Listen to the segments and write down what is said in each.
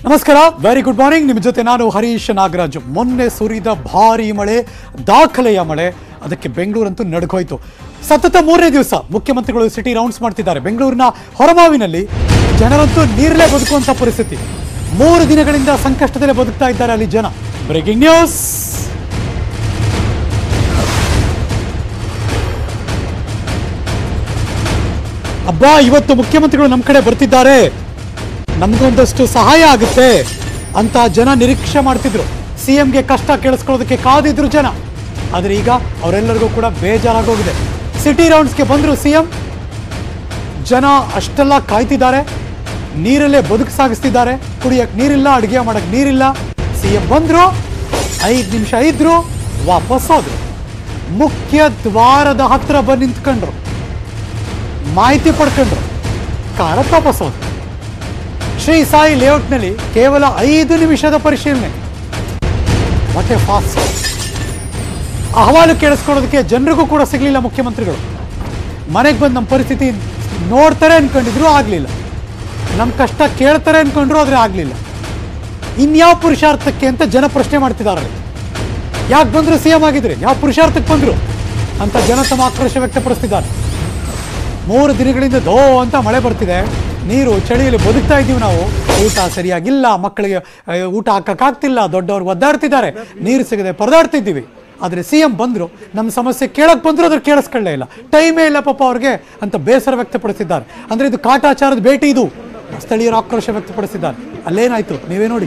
ನಮಸ್ಕಾರ, very good morning. ನಿಮ್ಮ ಜೊತೆ ನಾನು ಹರೀಶ್ ನಾಗರಾಜ್. ಮೊನ್ನೆ ಸುರಿದ ಭಾರಿ ಮಳೆ, ದಾಖಲೆಯ ಮಳೆ, ಅದಕ್ಕೆ ಬೆಂಗಳೂರಂತೂ ನಡುಗೋಯ್ತು. ಸತತ 3ನೇ ದಿವಸ ಮುಖ್ಯಮಂತ್ರಿಗಳು ಸಿಟಿ ರೌಂಡ್ಸ್ ಮಾಡ್ತಿದ್ದಾರೆ. ಬೆಂಗಳೂರಿನ ಹೊರಮಾವಿನಲ್ಲಿ ಜನರಂತೂ ನೀರಲ್ಲೇ ಬದುಕುವಂತ ಪರಿಸ್ಥಿತಿ. 3 ದಿನಗಳಿಂದ ಸಂಕಷ್ಟದಲ್ಲೇ ಬದುಕ್ತಾ ಇದ್ದಾರೆ ಅಲ್ಲಿ ಜನ. Breaking news. ಅಬ್ಬಾ, ಇವತ್ತು ಮುಖ್ಯಮಂತ್ರಿಗಳು ನಮ್ಮ ಕಡೆ ಬರ್ತಿದ್ದಾರೆ, ನಮಗೊಂದಷ್ಟು ಸಹಾಯ ಆಗುತ್ತೆ ಅಂತ ಜನ ನಿರೀಕ್ಷೆ ಮಾಡ್ತಿದ್ರು. ಸಿಎಂಗೆ ಕಷ್ಟ ಕೇಳಿಸ್ಕೊಳ್ಳೋದಕ್ಕೆ ಕಾದಿದ್ರು ಜನ. ಆದರೆ ಈಗ ಅವರೆಲ್ಲರಿಗೂ ಕೂಡ ಬೇಜಾರಾಗೋಗಿದೆ. ಸಿಟಿ ರೌಂಡ್ಸ್ಗೆ ಬಂದರು ಸಿಎಂ. ಜನ ಅಷ್ಟೆಲ್ಲ ಕಾಯ್ತಿದ್ದಾರೆ, ನೀರಲ್ಲೇ ಬದುಕು ಸಾಗಿಸ್ತಿದ್ದಾರೆ. ಕುಡಿಯಕ್ಕೆ ನೀರಿಲ್ಲ, ಅಡುಗೆ ಮಾಡಕ್ಕೆ ನೀರಿಲ್ಲ. ಸಿಎಂ ಬಂದರು, 5 ನಿಮಿಷ ಇದ್ರು, ವಾಪಸ್ ಹೋದ್ರು. ಮುಖ್ಯ ದ್ವಾರದ ಹತ್ರ ಬಂದು ನಿಂತ್ಕೊಂಡ್ರು, ಮಾಹಿತಿ ಪಡ್ಕೊಂಡ್ರು, ಕಾರಕ್ಕೆ ವಾಪಸ್ ಹೋದ್ರು. ಶ್ರೀ ಸಾಯಿ ಲೇಔಟ್ನಲ್ಲಿ ಕೇವಲ 5 ನಿಮಿಷದ ಪರಿಶೀಲನೆ. ಮತ್ತೆ ಫಾಸ್ಟ್. ಅಹವಾಲು ಕೇಳಿಸ್ಕೊಳ್ಳೋದಕ್ಕೆ ಜನರಿಗೂ ಕೂಡ ಸಿಗಲಿಲ್ಲ ಮುಖ್ಯಮಂತ್ರಿಗಳು. ಮನೆಗೆ ಬಂದು ನಮ್ಮ ಪರಿಸ್ಥಿತಿ ನೋಡ್ತಾರೆ ಅನ್ಕೊಂಡಿದ್ರು, ಆಗಲಿಲ್ಲ. ನಮ್ಮ ಕಷ್ಟ ಕೇಳ್ತಾರೆ ಅನ್ಕೊಂಡ್ರು, ಆದರೆ ಆಗಲಿಲ್ಲ. ಇನ್ಯಾವ ಪುರುಷಾರ್ಥಕ್ಕೆ ಅಂತ ಜನ ಪ್ರಶ್ನೆ ಮಾಡ್ತಿದ್ದಾರೆ. ಯಾಕೆ ಬಂದರು ಸಿ ಎಂ ಆಗಿದ್ರೆ, ಯಾವ ಪುರುಷಾರ್ಥಕ್ಕೆ ಬಂದರು ಅಂತ ಜನ ತಮ್ಮ ಆಕ್ರೋಶ ವ್ಯಕ್ತಪಡಿಸ್ತಿದ್ದಾರೆ. 3 ದಿನಗಳಿಂದ ದೋ ಅಂತ ಮಳೆ ಬರ್ತಿದೆ, ನೀರು ಚಳಿಯಲ್ಲಿ ಬದುಕ್ತಾ ಇದ್ದೀವಿ ನಾವು. ಊಟ ಸರಿಯಾಗಿಲ್ಲ, ಮಕ್ಕಳಿಗೆ ಊಟ ಹಾಕಕ್ಕಾಗ್ತಿಲ್ಲ, ದೊಡ್ಡವ್ರಿಗೆ ಒದ್ದಾಡ್ತಿದ್ದಾರೆ, ನೀರು ಸಿಗದೆ ಪರದಾಡ್ತಿದ್ದೀವಿ. ಆದರೆ ಸಿ ಎಂ ಬಂದರು, ನಮ್ಮ ಸಮಸ್ಯೆ ಕೇಳಕ್ಕೆ ಬಂದರು, ಅದ್ರ ಕೇಳಿಸ್ಕೊಳ್ಳೇ ಇಲ್ಲ. ಟೈಮೇ ಇಲ್ಲ ಪಾಪ ಅವ್ರಿಗೆ ಅಂತ ಬೇಸರ ವ್ಯಕ್ತಪಡಿಸಿದ್ದಾರೆ. ಅಂದರೆ ಇದು ಕಾಟಾಚಾರದ ಭೇಟಿ, ಇದು ಸ್ಥಳೀಯರು ಆಕ್ರೋಶ ವ್ಯಕ್ತಪಡಿಸಿದ್ದಾರೆ. ಅಲ್ಲೇನಾಯ್ತು ನೀವೇ ನೋಡಿ.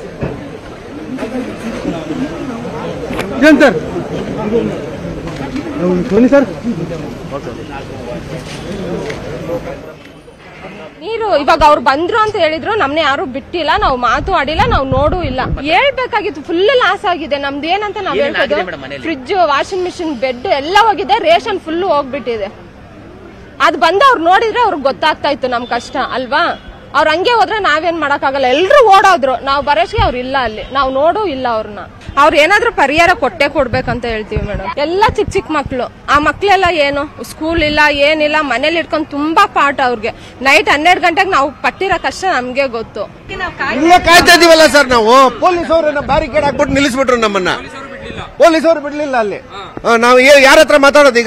ಸರ್, ನೀರು ಇವಾಗ ಅವ್ರು ಬಂದ್ರು ಅಂತ ಹೇಳಿದ್ರು, ನಮ್ನ ಯಾರು ಬಿಟ್ಟಿಲ್ಲ, ನಾವು ಮಾತು ಆಡಿಲ್ಲ, ನಾವು ನೋಡೂ ಇಲ್ಲ. ಹೇಳ್ಬೇಕಾಗಿತ್ತು. ಫುಲ್ ಲಾಸ್ ಆಗಿದೆ ನಮ್ದು. ಏನಂತ ನಾವ್ ಹೇಳ್ಬೋದು, ಫ್ರಿಡ್ಜ್, ವಾಷಿಂಗ್ ಮಿಷಿನ್, ಬೆಡ್ ಎಲ್ಲ ಹೋಗಿದೆ, ರೇಷನ್ ಫುಲ್ ಹೋಗ್ಬಿಟ್ಟಿದೆ. ಅದ್ ಬಂದು ಅವ್ರು ನೋಡಿದ್ರೆ ಅವ್ರಿಗೆ ಗೊತ್ತಾಗ್ತಾ ಇತ್ತು ನಮ್ ಕಷ್ಟ ಅಲ್ವಾ. ಅವ್ರ ಹಂಗೆ ಹೋದ್ರೆ ನಾವೇನ್ ಮಾಡಕ್ಕಾಗಲ್ಲ. ಎಲ್ರು ಓಡೋದ್ರು, ನಾವು ಬರೋಷ್ಗೆ ಅವ್ರು ಇಲ್ಲ ಅಲ್ಲಿ, ನಾವು ನೋಡೂ ಇಲ್ಲ ಅವ್ರನ್ನ. ಅವ್ರು ಏನಾದ್ರೂ ಪರಿಹಾರ ಕೊಟ್ಟೆ ಕೊಡ್ಬೇಕಂತ ಹೇಳ್ತೀವಿ ಮೇಡಮ್. ಎಲ್ಲ ಚಿಕ್ಕ ಚಿಕ್ಕ ಮಕ್ಳು, ಆ ಮಕ್ಳೆಲ್ಲ ಏನು ಸ್ಕೂಲ್ ಇಲ್ಲ, ಏನಿಲ್ಲ, ಮನೇಲಿ ಇಟ್ಕೊಂಡು ತುಂಬಾ ಪಾಠ ಅವ್ರಿಗೆ. ನೈಟ್ 12 ಗಂಟೆಗೆ ನಾವು ಪಟ್ಟಿರೋ ಕಷ್ಟ ನಮ್ಗೆ ಗೊತ್ತು. ಕಾಯ್ತಾ ಇದೀವಲ್ಲ ಸರ್ ನಾವು. ಪೊಲೀಸ್ ಅವ್ರನ್ನ ಬ್ಯಾರಿಕೇಡ್ ಹಾಕ್ಬಿಟ್ಟು ನಿಲ್ಲಿಸ್ಬಿಟ್ರು ನಮ್ಮನ್ನ. ಪೊಲೀಸ್ ಅವ್ರು ಬಿಡ್ಲಿಲ್ಲ ಅಲ್ಲಿ. ನಾವು ಯಾರ ಹತ್ರ ಮಾತಾಡೋದೀಗ?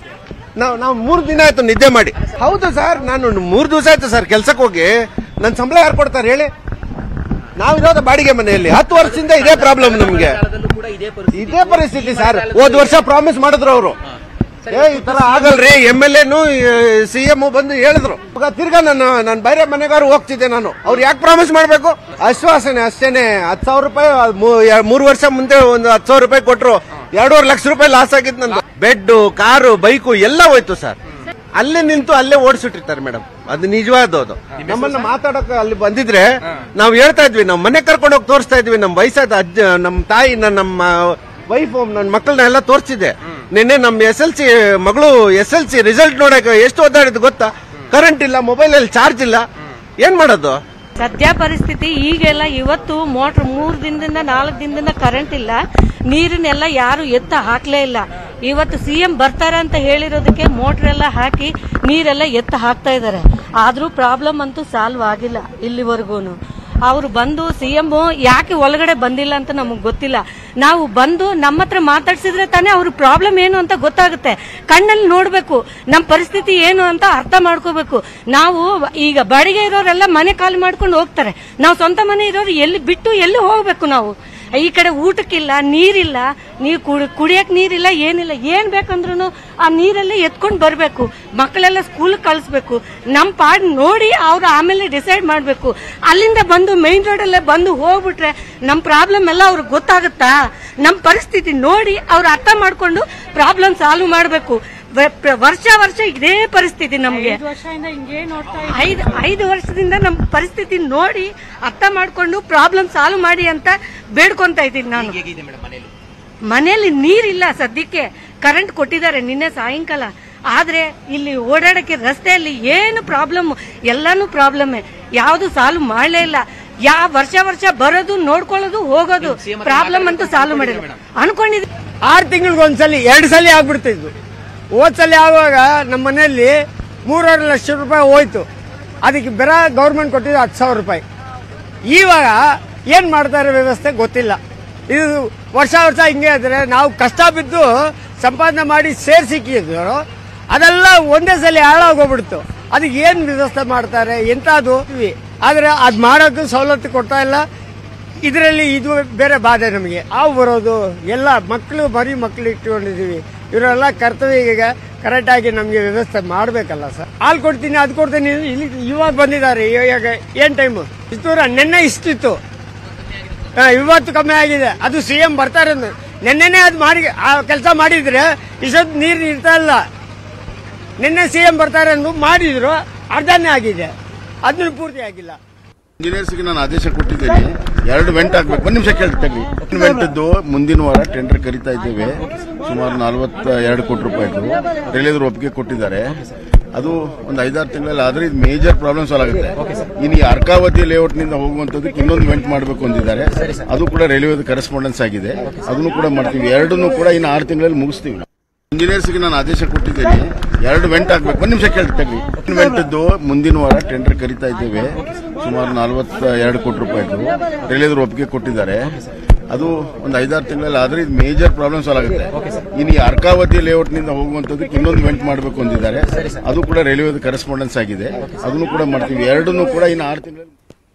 ನಾವು 3 ದಿನ ಆಯ್ತು ನಿದ್ದೆ ಮಾಡಿ. ಹೌದು ಸರ್, ನಾನು 3 ದಿವಸ ಆಯ್ತು ಸರ್ ಕೆಲ್ಸಕ್ಕೆ ಹೋಗಿ. ನನ್ನ ಸಂಬಳ ಯಾರು ಕೊಡ್ತಾರೆ ಹೇಳಿ? ನಾವಿರೋದು ಬಾಡಿಗೆ ಮನೆಯಲ್ಲಿ. 10 ವರ್ಷದಿಂದ ಇದೇ ಪ್ರಾಬ್ಲಮ್ ನಮ್ಗೆ. ಇದೇ ಪರಿಸ್ಥಿತಿ ಸರ್. ಹೋದ್ ವರ್ಷ ಪ್ರಾಮಿಸ್ ಮಾಡಿದ್ರು ಅವರು, ಈ ತರ ಆಗಲ್ರಿ. MLA CM ಬಂದು ಹೇಳಿದ್ರು. ತಿರ್ಗಾ ನಾನು ಬೇರೆ ಮನೆಗಾರು ಹೋಗ್ತಿದ್ದೆ ನಾನು. ಅವ್ರು ಯಾಕೆ ಪ್ರಾಮಿಸ್ ಮಾಡ್ಬೇಕು? ಆಶ್ವಾಸನೆ ಅಷ್ಟೇನೆ. 10,000 ರೂಪಾಯಿ 3 ವರ್ಷ ಮುಂದೆ ಒಂದು 10,000 ರೂಪಾಯಿ ಕೊಟ್ರು. 2.5 ಲಕ್ಷ ರೂಪಾಯಿ ಲಾಸ್ ಆಗಿತ್ತು ನಂದು. ಬೆಡ್, ಕಾರು, ಬೈಕು ಎಲ್ಲ ಹೋಯ್ತು ಸರ್. ಅಲ್ಲೇ ನಿಂತು ಅಲ್ಲೇ ಓಡಿಸಿಟ್ಟಿರ್ತಾರೆ ಮೇಡಮ್. ಅದು ನಿಜವಾದದು. ನಮ್ಮನ್ನ ಮಾತಾಡಕ್ಕೆ ಅಲ್ಲಿ ಬಂದಿದ್ರೆ ನಾವು ಹೇಳ್ತಾ ಇದ್ವಿ, ನಾವು ಮನೆ ಕರ್ಕೊಂಡು ಹೋಗಿ ತೋರಿಸ್ತಾ ಇದ್ವಿ. ನಮ್ಮ ವಯಸ್ಸಾದ ನಮ್ಮ ತಾಯಿ, ನಮ್ಮ ವೈಫ್, ನನ್ನ ಮಕ್ಕಳನ್ನ ಎಲ್ಲ ತೋರಿಸಿದೆ. ನಿನ್ನೆ ನಮ್ಮ SLC ಮಗಳು SLC ರಿಸಲ್ಟ್ ನೋಡಕ್ಕೆ ಎಷ್ಟು ಓದಾಡಿದ್ ಗೊತ್ತಾ? ಕರೆಂಟ್ ಇಲ್ಲ, ಮೊಬೈಲ್ ಅಲ್ಲಿ ಚಾರ್ಜ್ ಇಲ್ಲ, ಏನ್ ಮಾಡೋದು? ಸದ್ಯ ಪರಿಸ್ಥಿತಿ ಈಗೆಲ್ಲ. ಇವತ್ತು ಮೋಟರ್ 3 ದಿನದಿಂದ 4 ದಿನದಿಂದ ಕರೆಂಟ್ ಇಲ್ಲ, ನೀರನ್ನೆಲ್ಲ ಯಾರು ಎತ್ತ ಹಾಕ್ಲೇ ಇಲ್ಲ. ಇವತ್ತು CM ಬರ್ತಾರೆ ಅಂತ ಹೇಳಿರೋದಕ್ಕೆ ಮೋಟರ್ ಎಲ್ಲ ಹಾಕಿ ನೀರೆಲ್ಲ ಎತ್ತ ಹಾಕ್ತಾ ಇದ್ದಾರೆ. ಆದ್ರೂ ಪ್ರಾಬ್ಲಮ್ ಅಂತೂ ಸಾಲ್ವ್ ಆಗಿಲ್ಲ ಇಲ್ಲಿವರೆಗೂ. ಅವರು ಬಂದು CM ಯಾಕೆ ಒಳಗಡೆ ಬಂದಿಲ್ಲ ಅಂತ ನಮಗ್ ಗೊತ್ತಿಲ್ಲ. ನಾವು ಬಂದು ನಮ್ಮ ಹತ್ರ ಮಾತಾಡ್ಸಿದ್ರೆ ತಾನೇ ಅವ್ರ ಪ್ರಾಬ್ಲಮ್ ಏನು ಅಂತ ಗೊತ್ತಾಗುತ್ತೆ. ಕಣ್ಣಲ್ಲಿ ನೋಡ್ಬೇಕು, ನಮ್ಮ ಪರಿಸ್ಥಿತಿ ಏನು ಅಂತ ಅರ್ಥ ಮಾಡ್ಕೋಬೇಕು. ನಾವು ಈಗ ಬಾಡಿಗೆ ಇರೋರೆಲ್ಲ ಮನೆ ಖಾಲಿ ಮಾಡ್ಕೊಂಡು ಹೋಗ್ತಾರೆ. ನಾವು ಸ್ವಂತ ಮನೆ ಇರೋರು ಎಲ್ಲಿ ಬಿಟ್ಟು ಎಲ್ಲಿ ಹೋಗ್ಬೇಕು? ನಾವು ಈ ಕಡೆ ಊಟಕ್ಕಿಲ್ಲ, ನೀರಿಲ್ಲ, ಕುಡಿಯಕ್ ನೀರಿಲ್ಲ, ಏನಿಲ್ಲ. ಏನ್ ಬೇಕಂದ್ರೂ ಆ ನೀರಲ್ಲೇ ಎತ್ಕೊಂಡು ಬರ್ಬೇಕು. ಮಕ್ಕಳೆಲ್ಲ ಸ್ಕೂಲ್ ಕಳಿಸ್ಬೇಕು. ನಮ್ ಪಾಡ್ ನೋಡಿ ಅವ್ರು ಆಮೇಲೆ ಡಿಸೈಡ್ ಮಾಡ್ಬೇಕು. ಅಲ್ಲಿಂದ ಬಂದು ಮೈನ್ ರೋಡ್ ಅಲ್ಲೇ ಬಂದು ಹೋಗ್ಬಿಟ್ರೆ ನಮ್ ಪ್ರಾಬ್ಲಮ್ ಎಲ್ಲ ಅವ್ರಿಗೆ ಗೊತ್ತಾಗುತ್ತಾ? ನಮ್ ಪರಿಸ್ಥಿತಿ ನೋಡಿ ಅವ್ರು ಅರ್ಥ ಮಾಡ್ಕೊಂಡು ಪ್ರಾಬ್ಲಮ್ ಸಾಲ್ವ್ ಮಾಡ್ಬೇಕು. ವರ್ಷ ಇದೇ ಪರಿಸ್ಥಿತಿ ನಮ್ಗೆ. 5 ವರ್ಷದಿಂದ ನಮ್ ಪರಿಸ್ಥಿತಿ ನೋಡಿ ಅರ್ಥ ಮಾಡ್ಕೊಂಡು ಪ್ರಾಬ್ಲಮ್ ಸಾಲ್ವ್ ಮಾಡಿ ಅಂತ ಬೇಡ್ಕೊಂತ ಇದ್ದೀನಿ ನಾನು. ಮನೆಯಲ್ಲಿ ನೀರಿಲ್ಲ, ಸದ್ಯಕ್ಕೆ ಕರೆಂಟ್ ಕೊಟ್ಟಿದ್ದಾರೆ ನಿನ್ನೆ ಸಾಯಂಕಾಲ. ಆದ್ರೆ ಇಲ್ಲಿ ಓಡಾಡಕ್ಕೆ ರಸ್ತೆಯಲ್ಲಿ ಏನು ಪ್ರಾಬ್ಲಮ್, ಎಲ್ಲಾನು ಪ್ರಾಬ್ಲಮ್ಮೆ. ಯಾವ್ದು ಸಾಲ್ವ್ ಮಾಡ್ಲೇ ಇಲ್ಲ. ವರ್ಷ ಬರೋದು, ನೋಡ್ಕೊಳ್ಳೋದು, ಹೋಗೋದು. ಪ್ರಾಬ್ಲಮ್ ಅಂತೂ ಸಾಲ್ವ್ ಮಾಡಿದ್ರು ಅನ್ಕೊಂಡಿದ್ವಿ. 6 ತಿಂಗಳಿಗೊಂದ್ಸಲಿ 2 ಸಲ ಆಗ್ಬಿಡ್ತಿದ್ವು. ಹೋದ್ಸಲಿ ಆವಾಗ ನಮ್ಮ ಮನೆಯಲ್ಲಿ 3.5 ಲಕ್ಷ ರೂಪಾಯಿ ಹೋಯ್ತು. ಅದಕ್ಕೆ ಬೇರೆ ಗೌರ್ಮೆಂಟ್ ಕೊಟ್ಟಿದ್ದು 10,000 ರೂಪಾಯಿ. ಇವಾಗ ಏನ್ ಮಾಡ್ತಾರೆ ವ್ಯವಸ್ಥೆ ಗೊತ್ತಿಲ್ಲ. ಇದು ವರ್ಷ ಹಿಂಗೆ ಇದ್ರೆ ನಾವು ಕಷ್ಟ ಬಿದ್ದು ಸಂಪಾದನೆ ಮಾಡಿ ಸೇರ್ಸಿಕ್ಕಿದ್ರು ಅದೆಲ್ಲ ಒಂದೇ ಸಲ ಹಾಳಾಗೋಗ್ಬಿಡ್ತು. ಅದಕ್ಕೆ ಏನ್ ವ್ಯವಸ್ಥೆ ಮಾಡ್ತಾರೆ ಎಂತದು, ಆದ್ರೆ ಅದ್ ಮಾಡೋಕ್ಕೂ ಸವಲತ್ತು ಕೊಡ್ತಾ ಇಲ್ಲ. ಇದರಲ್ಲಿ ಇದು ಬೇರೆ ಬಾಧೆ ನಮಗೆ. ಹಾವು ಬರೋದು ಎಲ್ಲ ಮಕ್ಕಳು ಇಟ್ಕೊಂಡಿದೀವಿ. ಇವರೆಲ್ಲ ಕರ್ತವ್ಯ ಕರೆಕ್ಟ್ ಆಗಿ ನಮಗೆ ವ್ಯವಸ್ಥೆ ಮಾಡಬೇಕಲ್ಲ ಸರ್. ಹಾಲು ಕೊಡ್ತೀನಿ ಅದು ಕೊಡ್ತೀನಿ ಇಲ್ಲಿ ಇವಾಗ ಬಂದಿದ್ದಾರೆ. ಇವಾಗ ಏನ್ ಟೈಮು ಇಷ್ಟು ನೆನ್ನೆ ಇಷ್ಟಿತ್ತು, ಇವತ್ತು ಕಮ್ಮಿ ಆಗಿದೆ. ಅದು CM ಬರ್ತಾರೆ ನೆನ್ನೆನೆ ಅದು ಮಾಡಿ ಕೆಲಸ ಮಾಡಿದ್ರೆ ಇಷ್ಟೊತ್ತು ನೀರು ಇರ್ತಾ ಇಲ್ಲ. ನಿನ್ನೆ CM ಬರ್ತಾರೆ ಅಂದು ಮಾಡಿದ್ರು, ಅರ್ಧನೇ ಆಗಿದೆ, ಅದನ್ನು ಪೂರ್ತಿ ಆಗಿಲ್ಲ. ಇಂಜಿನಿಯರ್ಸ್ಗೆ ನಾನು ಆದೇಶ ಕೊಟ್ಟಿದ್ದೇನೆ, 2 ವೆಂಟ್ ಆಗ್ಬೇಕು. ಒಂದು ನಿಮಿಷ ಕೇಳ್ತೀವಿ. ವೆಂಟದ್ದು ಮುಂದಿನ ವಾರ ಟೆಂಡರ್ ಕರೀತಾ ಇದ್ದೇವೆ. ಸುಮಾರು 42 ಕೋಟಿ ರೂಪಾಯಿದು ರೈಲ್ವೆ ಒಪ್ಪಿಗೆ ಕೊಟ್ಟಿದ್ದಾರೆ. ಅದು ಒಂದು 5-6 ತಿಂಗಳಲ್ಲಿ ಆದ್ರೆ ಇದು ಮೇಜರ್ ಪ್ರಾಬ್ಲಮ್ ಸಾಲ್ವ್ ಆಗುತ್ತೆ. ಇನ್ನು ಈ ಅರ್ಕಾವತಿ ಲೇಔಟ್ ನಿಂದ ಹೋಗುವಂತದ್ದಕ್ಕೆ ಇನ್ನೊಂದು ವೆಂಟ್ ಮಾಡಬೇಕು ಅಂದಿದ್ದಾರೆ. ಅದು ಕೂಡ ರೈಲ್ವೆ ಕರೆಸ್ಪಾಂಡೆನ್ಸ್ ಆಗಿದೆ, ಅದನ್ನು ಕೂಡ ಮಾಡ್ತೀವಿ. ಎರಡನ್ನೂ ಕೂಡ ಇನ್ನು 6 ತಿಂಗಳಲ್ಲಿ ಮುಗಿಸ್ತೀವಿ. ಇಂಜಿನಿಯರ್ಸ್ಗೆ ನಾನು ಆದೇಶ ಕೊಟ್ಟಿದ್ದೇನೆ, 2 ವೆಂಟ್ ಆಗ್ಬೇಕು. ಒಂದು ನಿಮಿಷ ಕೇಳ್ತೀವಿ. ವೆಂಟದ್ದು ಮುಂದಿನ ವಾರ ಟೆಂಡರ್ ಕರೀತಾ ಇದ್ದೇವೆ. ಸುಮಾರು 42 ಕೋಟಿ ರೂಪಾಯಿದು ರೈಲ್ವೆ ಒಪ್ಪಿಗೆ ಕೊಟ್ಟಿದ್ದಾರೆ. ಅದು ಒಂದು 5-6 ತಿಂಗಳಲ್ಲಿ ಆದ್ರೆ ಇದು ಮೇಜರ್ ಪ್ರಾಬ್ಲಮ್ ಸಾಲ್ವ್ ಆಗುತ್ತೆ. ಇನ್ನು ಈ ಅರ್ಕಾವತಿ ಲೇಔಟ್ ನಿಂದ ಹೋಗುವಂತದ್ದಕ್ಕೆ ಇನ್ನೊಂದು ವೆಂಟ್ ಮಾಡಬೇಕು ಅಂದಿದ್ದಾರೆ. ಅದು ಕೂಡ ರೈಲ್ವೆ ಕರೆಸ್ಪಾಂಡೆನ್ಸ್ ಆಗಿದೆ, ಅದನ್ನು ಕೂಡ ಮಾಡ್ತೀವಿ. ಎರಡನ್ನೂ ಕೂಡ ಇನ್ನು 6 ತಿಂಗಳಲ್ಲಿ.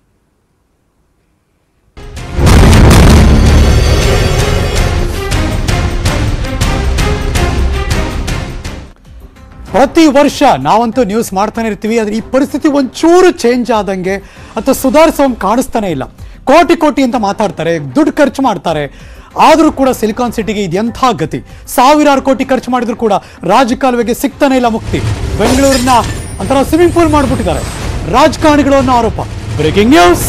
ಪ್ರತಿ ವರ್ಷ ನಾವಂತೂ ನ್ಯೂಸ್ ಮಾಡ್ತಾನೆ ಇರ್ತೀವಿ. ಆದ್ರೆ ಈ ಪರಿಸ್ಥಿತಿ ಒಂಚೂರು ಚೇಂಜ್ ಆದಂಗೆ ಅಥವಾ ಸುಧಾರಿಸೋಂಗೆ ಕಾಣಿಸ್ತಾನೆ ಇಲ್ಲ. ಕೋಟಿ ಅಂತ ಮಾತಾಡ್ತಾರೆ, ದುಡ್ಡು ಖರ್ಚು ಮಾಡ್ತಾರೆ. ಆದರೂ ಕೂಡ ಸಿಲಿಕಾನ್ ಸಿಟಿಗೆ ಇದೆಂಥ ಗತಿ. ಸಾವಿರಾರು ಕೋಟಿ ಖರ್ಚು ಮಾಡಿದ್ರು ಕೂಡ ರಾಜಕಾಲುವೆಗೆ ಸಿಗ್ತಾನೆ ಇಲ್ಲ ಮುಕ್ತಿ. ಬೆಂಗಳೂರಿನ ಒಂಥರ ಸ್ವಿಮ್ಮಿಂಗ್ ಪೂಲ್ ಮಾಡಿಬಿಟ್ಟಿದ್ದಾರೆ ರಾಜಕಾರಣಿಗಳು ಅನ್ನೋ ಆರೋಪ. Breaking news.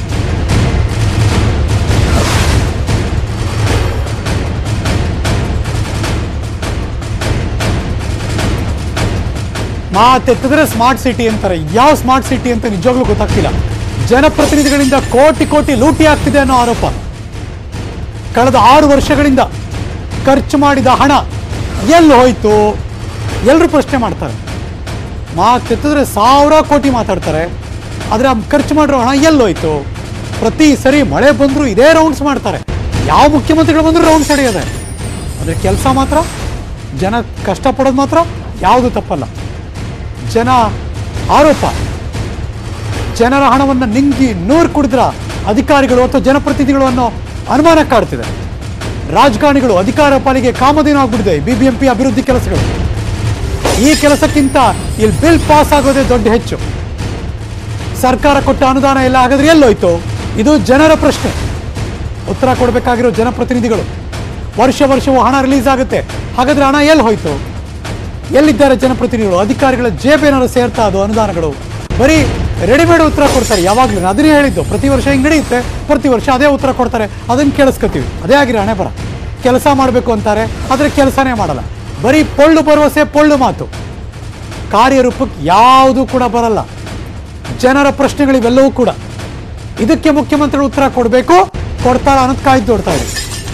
ಮಾತೆತ್ತಿದ್ರೆ ಸ್ಮಾರ್ಟ್ ಸಿಟಿ ಅಂತಾರೆ. ಯಾವ ಸ್ಮಾರ್ಟ್ ಸಿಟಿ ಅಂತ ನಿಜವಾಗ್ಲೂ ಗೊತ್ತಾಗ್ತಿಲ್ಲ. ಜನಪ್ರತಿನಿಧಿಗಳಿಂದ ಕೋಟಿ ಲೂಟಿ ಆಗ್ತಿದೆ ಅನ್ನೋ ಆರೋಪ. ಕಳೆದ 6 ವರ್ಷಗಳಿಂದ ಖರ್ಚು ಮಾಡಿದ ಹಣ ಎಲ್ಲಿ ಹೋಯ್ತು ಎಲ್ಲರೂ ಪ್ರಶ್ನೆ ಮಾಡ್ತಾರೆ. ಮಾತೆತ್ತಿದ್ರೆ 1000 ಕೋಟಿ ಮಾತಾಡ್ತಾರೆ, ಆದ್ರೆ ಖರ್ಚು ಮಾಡಿರೋ ಹಣ ಎಲ್ಲೋಯ್ತು? ಪ್ರತಿ ಸರಿ ಮಳೆ ಬಂದ್ರು ಇದೇ ರೌಂಡ್ಸ್ ಮಾಡ್ತಾರೆ. ಯಾವ ಮುಖ್ಯಮಂತ್ರಿಗಳು ಬಂದ್ರು ರೌಂಡ್ಸ್ ನಡೆಯೋದೆ. ಆದ್ರೆ ಕೆಲಸ ಮಾತ್ರ, ಜನ ಕಷ್ಟಪಡೋದು ಮಾತ್ರ ಯಾವುದು ತಪ್ಪಲ್ಲ. ಜನ ಆರೋಪ, ಜನರ ಹಣವನ್ನು ನಿಂಗಿ ನೂರು ಕುಡಿದ್ರ ಅಧಿಕಾರಿಗಳು ಅಥವಾ ಜನಪ್ರತಿನಿಧಿಗಳು ಅನ್ನೋ ಅನುಮಾನ ಕಾಡ್ತಿದೆ. ರಾಜಕಾರಣಿಗಳು ಅಧಿಕಾರ ಪಾಲಿಗೆ ಕಾಮಧೇನು ಆಗ್ಬಿಟ್ಟಿದೆ BBMP ಅಭಿವೃದ್ಧಿ ಕೆಲಸಗಳು. ಈ ಕೆಲಸಕ್ಕಿಂತ ಇಲ್ಲಿ ಬಿಲ್ ಪಾಸ್ ಆಗೋದೇ ದೊಡ್ಡ ಹೆಚ್ಚು. ಸರ್ಕಾರ ಕೊಟ್ಟ ಅನುದಾನ ಎಲ್ಲ ಹಾಗಾದ್ರೆ ಎಲ್ಲೋಯ್ತು? ಇದು ಜನರ ಪ್ರಶ್ನೆ. ಉತ್ತರ ಕೊಡಬೇಕಾಗಿರೋ ಜನಪ್ರತಿನಿಧಿಗಳು. ವರ್ಷವೂ ಹಣ ರಿಲೀಸ್ ಆಗುತ್ತೆ, ಹಾಗಾದ್ರೆ ಹಣ ಎಲ್ಲಿ ಹೋಯ್ತು? ಎಲ್ಲಿದ್ದಾರೆ ಜನಪ್ರತಿನಿಧಿಗಳು? ಅಧಿಕಾರಿಗಳ ಜೇಬೇನಾದ್ರು ಸೇರ್ತಾ ಅದು ಅನುದಾನಗಳು? ಬರೀ ರೆಡಿಮೇಡ್ ಉತ್ತರ ಕೊಡ್ತಾರೆ ಯಾವಾಗಲೂ. ಅದನ್ನೇ ಹೇಳಿದ್ದು, ಪ್ರತಿ ವರ್ಷ ಹಿಂಗೆ ನಡೆಯುತ್ತೆ, ಪ್ರತಿ ವರ್ಷ ಅದೇ ಉತ್ತರ ಕೊಡ್ತಾರೆ. ಅದನ್ನು ಕೇಳಿಸ್ಕೊತೀವಿ. ಅದೇ ಆಗಿರೋ ಹಣೆ ಬರ. ಕೆಲಸ ಮಾಡಬೇಕು ಅಂತಾರೆ, ಆದರೆ ಕೆಲಸನೇ ಮಾಡಲ್ಲ. ಬರೀ ಪೊಳ್ಳು ಭರವಸೆ, ಪೊಳ್ಳು ಮಾತು. ಕಾರ್ಯರೂಪಕ್ಕೆ ಯಾವುದೂ ಕೂಡ ಬರಲ್ಲ. ಜನರ ಪ್ರಶ್ನೆಗಳಿವೆಲ್ಲವೂ ಕೂಡ. ಇದಕ್ಕೆ ಮುಖ್ಯಮಂತ್ರಿಗಳು ಉತ್ತರ ಕೊಡಬೇಕು, ಕೊಡ್ತಾರ ಅನ್ನೋದು ಕಾಯ್ದು ನೋಡ್ತಾ ಇದೆ.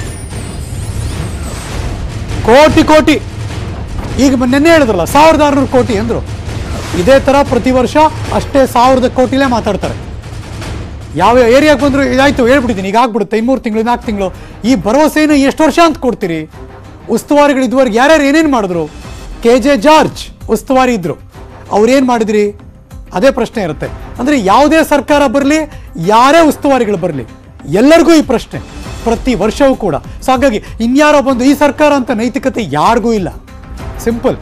ಕೋಟಿ ಈಗ ನೆನ್ನೆ ಹೇಳಿದ್ರಲ್ಲ 1600 ಕೋಟಿ ಅಂದ್ರು. ಇದೇ ತರ ಪ್ರತಿ ವರ್ಷ ಅಷ್ಟೇ 1000 ಕೋಟಿಲೇ ಮಾತಾಡ್ತಾರೆ. ಯಾವ ಏರಿಯಾಗೆ ಬಂದ್ರು ಇದಾಯ್ತು ಹೇಳ್ಬಿಟ್ಟಿದ್ದೀನಿ, ಈಗ ಆಗ್ಬಿಡುತ್ತೆ 3 ತಿಂಗಳು 4 ತಿಂಗಳು. ಈ ಭರವಸೆಯನ್ನು ಎಷ್ಟು ವರ್ಷ ಅಂತ ಕೊಡ್ತೀರಿ? ಉಸ್ತುವಾರಿಗಳು ಇದುವರೆಗೆ ಯಾರ್ಯಾರು ಏನೇನು ಮಾಡಿದ್ರು? KJ ಜಾರ್ಜ್ ಉಸ್ತುವಾರಿ ಇದ್ರು, ಅವ್ರೇನು ಮಾಡಿದ್ರಿ? ಅದೇ ಪ್ರಶ್ನೆ ಇರುತ್ತೆ. ಅಂದ್ರೆ ಯಾವುದೇ ಸರ್ಕಾರ ಬರಲಿ, ಯಾರೇ ಉಸ್ತುವಾರಿಗಳು ಬರಲಿ, ಎಲ್ಲರಿಗೂ ಈ ಪ್ರಶ್ನೆ ಪ್ರತಿ ವರ್ಷವೂ ಕೂಡ. ಸೊ ಹಾಗಾಗಿ ಇನ್ಯಾರೋ ಬಂದು ಈ ಸರ್ಕಾರ ಅಂತ ನೈತಿಕತೆ ಯಾರಿಗೂ ಇಲ್ಲ. ಸಿಂಪಲ್.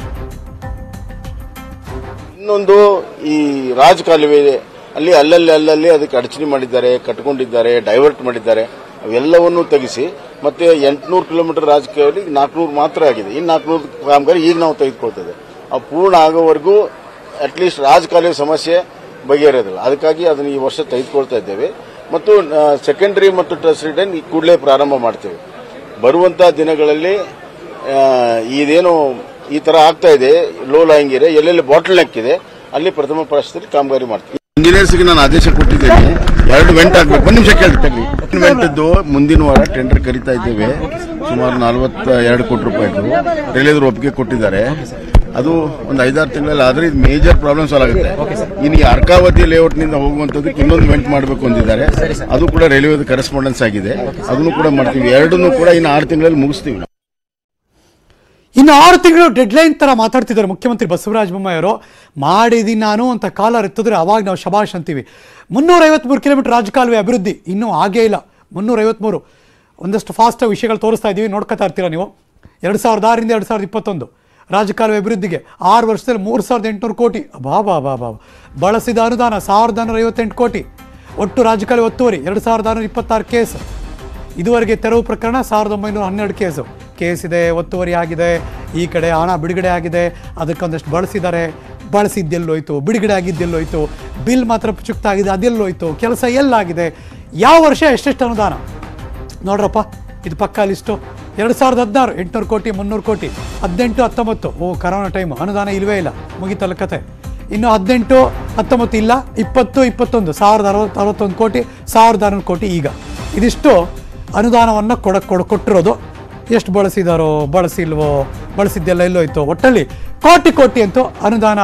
ಇನ್ನೊಂದು ಈ ರಾಜಕಾಲುವೆ ಅಲ್ಲಿ ಅಲ್ಲಲ್ಲಿ ಅದಕ್ಕೆ ಅಡಚಣೆ ಮಾಡಿದ್ದಾರೆ, ಕಟ್ಕೊಂಡಿದ್ದಾರೆ, ಡೈವರ್ಟ್ ಮಾಡಿದ್ದಾರೆ. ಅವೆಲ್ಲವನ್ನೂ ತೆಗೆಸಿ ಮತ್ತೆ 800 ಕಿಲೋಮೀಟರ್ ರಾಜಕಾಲುವೆ 400 ಮಾತ್ರ ಆಗಿದೆ. ಇನ್ನು 400 ಕಾಮಗಾರಿ ಈಗ ನಾವು ತೆಗೆದುಕೊಳ್ತೇವೆ. ಅವು ಪೂರ್ಣ ಆಗೋವರೆಗೂ ಅಟ್ಲೀಸ್ಟ್ ರಾಜಕಾಲುವೆ ಸಮಸ್ಯೆ ಬಗೆಹರಿಯೋದಿಲ್ಲ. ಅದಕ್ಕಾಗಿ ಅದನ್ನು ಈ ವರ್ಷ ತೆಗೆದುಕೊಳ್ತಾ ಇದ್ದೇವೆ. ಮತ್ತು ಸೆಕೆಂಡರಿ ಮತ್ತು ಟರ್ಸರಿ ಡ್ರೈನ್ ಈ ಕೂಡಲೇ ಪ್ರಾರಂಭ ಮಾಡ್ತೇವೆ. ಬರುವಂತಹ ದಿನಗಳಲ್ಲಿ ಇದೇನು ಈ ತರ ಆಗ್ತಾ ಇದೆ, ಲೋ ಲಾಯಿಂಗ್ ಏರಿಯಾ ಎಲ್ಲೆಲ್ಲಿ ಬಾಟಲ್ ನೆಕ್ ಇದೆ ಅಲ್ಲಿ ಪ್ರಥಮ ಪರಿಸ್ಥಿತಿ ಕಾಮಗಾರಿ ಮಾಡ್ತೀವಿ. ಇಂಜಿನಿಯರ್ಸ್ಗೆ ನಾನು ಆದೇಶ ಕೊಟ್ಟಿದ್ದೇನೆ, 2 ವೆಂಟ್ ಆಗ್ಬೇಕು. ಒಂದು ನಿಮಿಷ ಕೇಳ್ತೀವಿ. ವೆಂಟದ್ದು ಮುಂದಿನ ವಾರ ಟೆಂಡರ್ ಕರೀತಾ ಇದ್ದೇವೆ. ಸುಮಾರು 42 ಕೋಟಿ ರೂಪಾಯಿದು ರೈಲ್ವೆ ಒಪ್ಪಿಗೆ ಕೊಟ್ಟಿದ್ದಾರೆ. ಅದು ಒಂದು 5-6 ತಿಂಗಳಲ್ಲಿ ಆದ್ರೆ ಇದು ಮೇಜರ್ ಪ್ರಾಬ್ಲಮ್ ಸಾಲ್ವ್ ಆಗುತ್ತೆ. ಇನ್ನು ಈ ಅರ್ಕಾವತಿ ಲೇಔಟ್ ನಿಂದ ಹೋಗುವಂತದ್ದಕ್ಕೆ ಇನ್ನೊಂದು ವೆಂಟ್ ಮಾಡಬೇಕು ಅಂದಿದ್ದಾರೆ. ಅದು ಕೂಡ ರೈಲ್ವೆ ಕರೆಸ್ಪಾಂಡೆನ್ಸ್ ಆಗಿದೆ. ಅದನ್ನು ಕೂಡ ಮಾಡ್ತೀವಿ. ಎರಡನ್ನೂ ಕೂಡ ಇನ್ನು 6 ತಿಂಗಳಲ್ಲಿ ಮುಗಿಸ್ತೀವಿ. ಇನ್ನು 6 ತಿಂಗಳು ಡೆಡ್ಲೈನ್ ತರ ಮಾತಾಡ್ತಿದ್ದಾರೆ ಮುಖ್ಯಮಂತ್ರಿ ಬಸವರಾಜ ಬೊಮ್ಮಾಯಿ ಅವರು. ಮಾಡಿದೀನಿ ನಾನು ಅಂತ ಕಾಲರ್ ಎತ್ತಿದ್ರೆ ಅವಾಗ ನಾವು ಶಬಾಷ್ ಅಂತೀವಿ. 353 ಕಿಲೋಮೀಟರ್ ರಾಜಕಾಲುವೆ ಅಭಿವೃದ್ಧಿ ಇನ್ನೂ ಆಗೇ ಇಲ್ಲ. 353 ಒಂದಷ್ಟು ಫಾಸ್ಟ್ ವಿಷಯಗಳು ತೋರಿಸ್ತಾ ಇದ್ದೀವಿ, ನೋಡ್ಕೊತಾ ಇರ್ತೀರಾ ನೀವು. 2006ರಿಂದ 2021 ರಾಜಕಾಲುವೆ ಅಭಿವೃದ್ಧಿಗೆ 6 ವರ್ಷದಲ್ಲಿ 3800 ಕೋಟಿ. ಬಳಸಿದ ಅನುದಾನ 1158 ಕೋಟಿ. ಒಟ್ಟು ರಾಜಕಾಲುವೆ ಒತ್ತುವರಿ 2626 ಕೇಸ್. ಇದುವರೆಗೆ ತೆರವು ಪ್ರಕರಣ 1912 ಕೇಸ್ ಇದೆ, ಒತ್ತುವರಿ ಆಗಿದೆ. ಈ ಕಡೆ ಹಣ ಬಿಡುಗಡೆ ಆಗಿದೆ, ಅದಕ್ಕೊಂದಷ್ಟು ಬಳಸಿದ್ದಾರೆ. ಬಳಸಿದ್ದೆಲ್ಲೋಯ್ತು, ಬಿಡುಗಡೆ ಆಗಿದ್ದೆಲ್ಲೋಯ್ತು, ಬಿಲ್ ಮಾತ್ರ ಚುಕ್ತ ಆಗಿದೆ, ಅದೆಲ್ಲೋಯ್ತು, ಕೆಲಸ ಎಲ್ಲಾಗಿದೆ, ಯಾವ ವರ್ಷ ಎಷ್ಟೆಷ್ಟು ಅನುದಾನ ನೋಡ್ರಪ್ಪ. ಇದು ಪಕ್ಕಾ ಲಿಸ್ಟು. 2016 800 ಕೋಟಿ 300 ಕೋಟಿ. 18-19 ಕರೋನಾ ಟೈಮು, ಅನುದಾನ ಇಲ್ಲವೇ ಇಲ್ಲ, ಮುಗಿತಲ್ಲ ಕತೆ. ಇನ್ನು 18-19 ಇಲ್ಲ. 20-21 1061 ಕೋಟಿ, 1600 ಕೋಟಿ. ಈಗ ಇದಿಷ್ಟು ಅನುದಾನವನ್ನು ಕೊಟ್ಟಿರೋದು. ಎಷ್ಟು ಬಳಸಿದಾರೋ, ಬಳಸಿಲ್ವೋ, ಬಳಸಿದ್ದೆಲ್ಲ ಎಲ್ಲೋಯ್ತು, ಒಟ್ಟಲ್ಲಿ ಕೋಟಿ ಅಂತೂ ಅನುದಾನ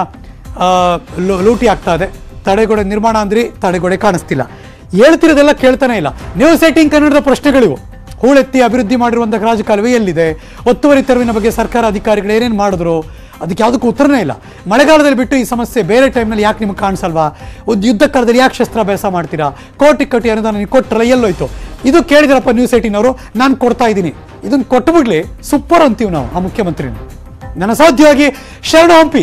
ಲೂಟಿ ಆಗ್ತಾ ಇದೆ. ತಡೆಗೋಡೆ ನಿರ್ಮಾಣ ಅಂದ್ರಿ, ತಡೆಗೋಡೆ ಕಾಣಿಸ್ತಿಲ್ಲ. ಹೇಳ್ತಿರೋದೆಲ್ಲ ಕೇಳ್ತಾನೆ ಇಲ್ಲ. ನ್ಯೂಸ್ 18 ಕನ್ನಡದ ಪ್ರಶ್ನೆಗಳಿವು. ಹೂಳೆತ್ತಿ ಅಭಿವೃದ್ಧಿ ಮಾಡಿರುವಂಥ ರಾಜಕಾಲುವೆ ಎಲ್ಲಿದೆ? ಒತ್ತುವರಿ ತೆರವಿನ ಬಗ್ಗೆ ಸರ್ಕಾರ ಅಧಿಕಾರಿಗಳು ಏನೇನು ಮಾಡಿದ್ರು? ಅದಕ್ಕೆ ಯಾವುದಕ್ಕೂ ಉತ್ತರನೇ ಇಲ್ಲ. ಮಳೆಗಾಲದಲ್ಲಿ ಬಿಟ್ಟು ಈ ಸಮಸ್ಯೆ ಬೇರೆ ಟೈಮ್ನಲ್ಲಿ ಯಾಕೆ ನಿಮ್ಗೆ ಕಾಣಿಸಲ್ವಾ? ಒಂದು ಯುದ್ಧ ಕಾಲದಲ್ಲಿ ಯಾಕೆ ಶಸ್ತ್ರಾಭ್ಯಾಸ ಮಾಡ್ತೀರಾ? ಕೋಟಿ ಅನುದಾನ ನೀವು ಕೊಟ್ಟರಲ್ಲ, ಎಲ್ಲೋಯ್ತು? ಇದು ಕೇಳಿದ್ರಪ್ಪ ನ್ಯೂಸ್ 18 ಅವರು. ನಾನು ಕೊಡ್ತಾ ಇದ್ದೀನಿ, ಇದನ್ನು ಕೊಟ್ಟುಬಿಡ್ಲಿ, ಸೂಪರ್ ಅಂತೀವಿ ನಾವು ಆ ಮುಖ್ಯಮಂತ್ರಿನ. ನನ್ನ ಸಾಧ್ಯವಾಗಿ ಶರಣ ಹಂಪಿ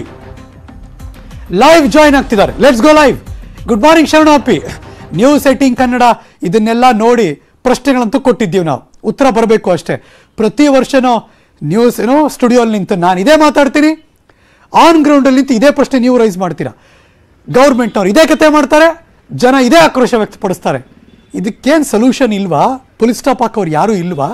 ಲೈವ್ ಜಾಯಿನ್ ಆಗ್ತಿದ್ದಾರೆ. Let's go live. Good morning Sharana Hampi. News 18 Kannada ಇದನ್ನೆಲ್ಲ ನೋಡಿ ಪ್ರಶ್ನೆಗಳಂತೂ ಕೊಟ್ಟಿದ್ದೀವಿ ನಾವು. ಉತ್ತರ ಬರಬೇಕು ಅಷ್ಟೇ. ಪ್ರತಿ ವರ್ಷನೂ ನ್ಯೂಸ್ ಸ್ಟುಡಿಯೋಲ್ಲಿ ನಿಂತು ನಾನು ಇದೇ ಮಾತಾಡ್ತೀನಿ, ಆನ್ ಗ್ರೌಂಡಲ್ಲಿ ನಿಂತು ಇದೇ ಪ್ರಶ್ನೆ ನೀವು ರೈಸ್ ಮಾಡ್ತೀರಾ. ಗೌರ್ಮೆಂಟ್ನವ್ರು ಇದೇ ಕತೆ ಮಾಡ್ತಾರೆ, ಜನ ಇದೇ ಆಕ್ರೋಶ ವ್ಯಕ್ತಪಡಿಸ್ತಾರೆ. ಇದಕ್ಕೇನು ಸೊಲ್ಯೂಷನ್ ಇಲ್ವಾ? ಪುಲಿಸ್ ಸ್ಟಾಪ್ ಹಾಕೋರು ಯಾರೂ ಇಲ್ವಾ?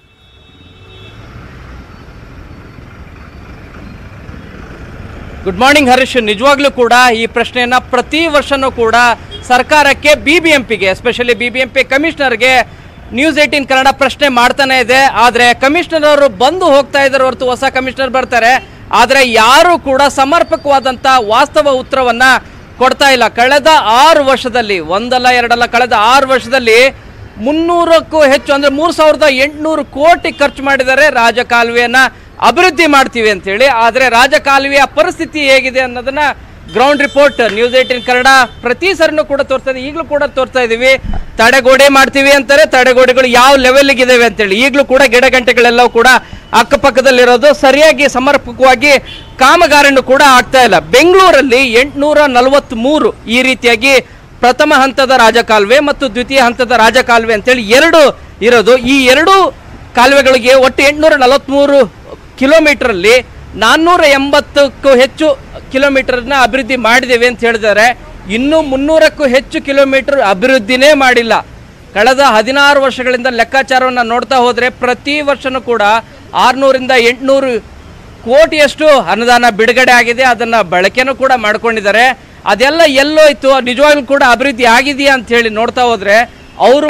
Good morning Harish. ನಿಜವಾಗ್ಲೂ ಕೂಡ ಈ ಪ್ರಶ್ನೆಯನ್ನ ಪ್ರತಿ ವರ್ಷನೂ ಕೂಡ ಸರ್ಕಾರಕ್ಕೆ, ಬಿಬಿಎಂಪಿಗೆ, ಎಸ್ಪೆಷಲಿ ಬಿಬಿಎಂಪಿ ಕಮಿಷನರ್ಗೆ ನ್ಯೂಸ್ 18 ಕನ್ನಡ ಪ್ರಶ್ನೆ ಮಾಡ್ತಾನೆ ಇದೆ. ಆದರೆ ಕಮಿಷನರ್ ಅವರು ಬಂದು ಹೋಗ್ತಾ ಇದ್ದಾರೆ ಹೊರತು ಹೊಸ ಕಮಿಷನರ್ ಬರ್ತಾರೆ, ಆದರೆ ಯಾರು ಕೂಡ ಸಮರ್ಪಕವಾದಂಥ ವಾಸ್ತವ ಉತ್ತರವನ್ನ ಕೊಡ್ತಾ ಇಲ್ಲ. ಕಳೆದ 6 ವರ್ಷದಲ್ಲಿ, ಒಂದಲ್ಲ ಎರಡಲ್ಲ, ಕಳೆದ 6 ವರ್ಷದಲ್ಲಿ 300ಕ್ಕೂ ಹೆಚ್ಚು ಅಂದರೆ 3800 ಕೋಟಿ ಖರ್ಚು ಮಾಡಿದ್ದಾರೆ ರಾಜಕಾಲುವೆಯನ್ನ ಅಭಿವೃದ್ಧಿ ಮಾಡ್ತೀವಿ ಅಂತೇಳಿ. ಆದರೆ ರಾಜಕಾಲುವೆಯ ಪರಿಸ್ಥಿತಿ ಹೇಗಿದೆ ಅನ್ನೋದನ್ನ ಗ್ರೌಂಡ್ ರಿಪೋರ್ಟ್ ನ್ಯೂಸ್ 18 ಕನ್ನಡ ಪ್ರತಿ ಸರಿನೂ ಕೂಡ ತೋರ್ತಾ ಇದೆ. ಈಗಲೂ ಕೂಡ ತೋರ್ತಾ ಇದೀವಿ. ತಡೆಗೋಡೆ ಮಾಡ್ತೀವಿ ಅಂತಾರೆ, ತಡೆಗೋಡೆಗಳು ಯಾವ ಲೆವೆಲ್ಗೆ ಇದಾವೆ ಅಂತೇಳಿ. ಈಗಲೂ ಕೂಡ ಗಿಡಗಂಟೆಗಳೆಲ್ಲವೂ ಕೂಡ ಅಕ್ಕಪಕ್ಕದಲ್ಲಿರೋದು, ಸರಿಯಾಗಿ ಸಮರ್ಪಕವಾಗಿ ಕಾಮಗಾರಿನೂ ಕೂಡ ಆಗ್ತಾ ಇಲ್ಲ. ಬೆಂಗಳೂರಲ್ಲಿ 843 ಈ ರೀತಿಯಾಗಿ ಪ್ರಥಮ ಹಂತದ ರಾಜಕಾಲುವೆ ಮತ್ತು ದ್ವಿತೀಯ ಹಂತದ ರಾಜಕಾಲುವೆ ಅಂತೇಳಿ 2 ಇರೋದು. ಈ 2 ಕಾಲುವೆಗಳಿಗೆ ಒಟ್ಟು 843 ಕಿಲೋಮೀಟರಲ್ಲಿ 480ಕ್ಕೂ ಹೆಚ್ಚು ಕಿಲೋಮೀಟರ್ನ ಅಭಿವೃದ್ಧಿ ಮಾಡಿದ್ದೇವೆ ಅಂತ ಹೇಳಿದ್ದಾರೆ. ಇನ್ನೂ 300ಕ್ಕೂ ಹೆಚ್ಚು ಕಿಲೋಮೀಟರ್ ಅಭಿವೃದ್ಧಿನೇ ಮಾಡಿಲ್ಲ. ಕಳೆದ 16 ವರ್ಷಗಳಿಂದ ಲೆಕ್ಕಾಚಾರವನ್ನು ನೋಡ್ತಾ ಹೋದರೆ ಪ್ರತಿ ವರ್ಷನೂ ಕೂಡ 600ರಿಂದ 800 ಕೋಟಿಯಷ್ಟು ಅನುದಾನ ಬಿಡುಗಡೆ ಆಗಿದೆ. ಅದನ್ನು ಬಳಕೆನೂ ಕೂಡ ಮಾಡ್ಕೊಂಡಿದ್ದಾರೆ. ಅದೆಲ್ಲ ಎಲ್ಲೋಯ್ತು? ನಿಜವಾಗ್ಲೂ ಕೂಡ ಅಭಿವೃದ್ಧಿ ಆಗಿದೆಯಾ ಅಂತ ಹೇಳಿ ನೋಡ್ತಾ ಹೋದ್ರೆ ಅವರು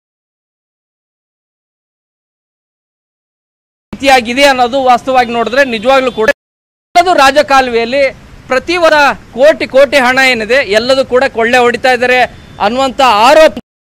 ಆಗಿದೆ ಅನ್ನೋದು ವಾಸ್ತವವಾಗಿ ನೋಡಿದ್ರೆ ನಿಜವಾಗ್ಲೂ ಕೂಡ ಎಲ್ಲದು ರಾಜಕಾಲುವೆಯಲ್ಲಿ ಪ್ರತಿ ವಾರ ಕೋಟಿ ಹಣ ಏನಿದೆ ಎಲ್ಲದೂ ಕೂಡ ಕೊಳ್ಳೆ ಹೊಡಿತಾ ಇದ್ದಾರೆ ಅನ್ನುವಂತ ಆರೋಪ